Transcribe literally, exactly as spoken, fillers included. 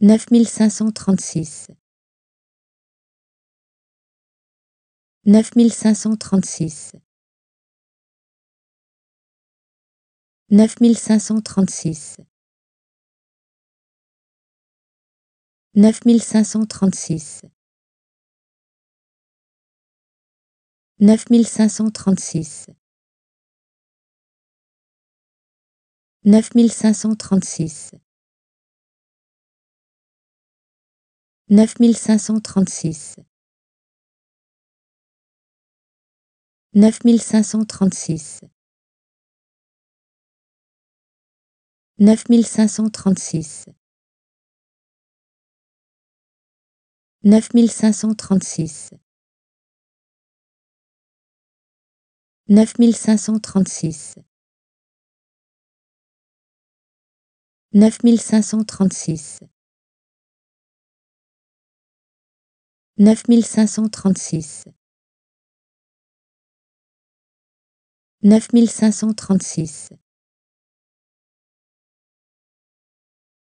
neuf mille cinq cent trente-six, neuf mille cinq cent trente-six, neuf mille cinq cent trente-six, neuf mille cinq cent trente-six, neuf mille cinq cent trente-six, neuf mille cinq cent trente-six, neuf mille cinq cent trente-six, neuf mille cinq cent trente-six, neuf mille cinq cent trente-six, neuf mille cinq cent trente-six, neuf mille cinq cent trente-six, neuf mille cinq cent trente-six, neuf mille cinq cent trente-six, neuf mille cinq cent trente-six,